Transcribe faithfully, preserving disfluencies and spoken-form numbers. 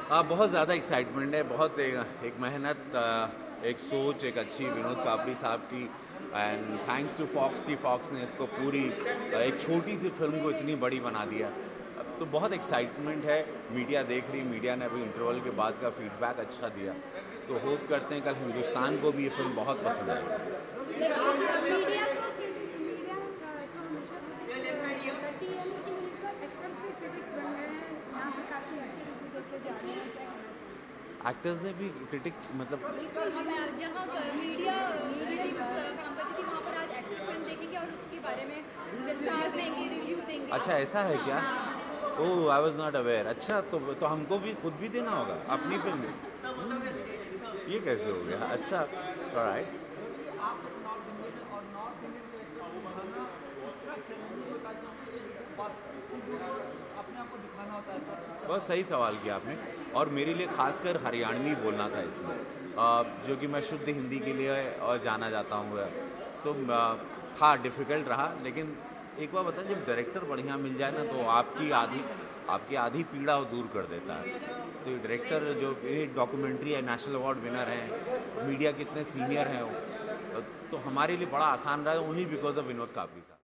आ, बहुत ज़्यादा एक्साइटमेंट है, बहुत एक, एक मेहनत, एक सोच, एक अच्छी विनोद कापड़ी साहब की। एंड थैंक्स टू फॉक्स की फॉक्स ने इसको पूरी एक छोटी सी फिल्म को इतनी बड़ी बना दिया। तो बहुत एक्साइटमेंट है। मीडिया देख रही, मीडिया ने अभी इंटरवल के बाद का फीडबैक अच्छा दिया, तो होप करते हैं कल हिंदुस्तान को भी ये फिल्म बहुत पसंद आएगी। एक्टर्स ने भी क्रिटिक मतलब जहाँ मीडिया काम करती थी वहाँ पर आज एक्टर फिल्म देखेंगे और उसके बारे में स्टार्स देंगे, रिव्यू देंगे। अच्छा, ऐसा है क्या? Oh, I was not aware. अच्छा, तो तो हमको भी खुद भी देना होगा अपनी फिल्म में? ये कैसे हो गया? अच्छा, ऑलराइट। बहुत सही सवाल किया आपने, और मेरे लिए खासकर हरियाणवी बोलना था इसमें, जो कि मैं शुद्ध हिंदी के लिए और जाना जाता हूँ, तो था डिफ़िकल्ट रहा। लेकिन एक बार बताएं, जब डायरेक्टर बढ़िया मिल जाए ना तो आपकी आधी आपकी आधी पीड़ा वो दूर कर देता है। तो ये डायरेक्टर जो ये डॉक्यूमेंट्री है, नेशनल अवार्ड विनर हैं, मीडिया कितने सीनियर हैं वो, तो हमारे लिए बड़ा आसान रहा, only because of Vinod Kapri साहब।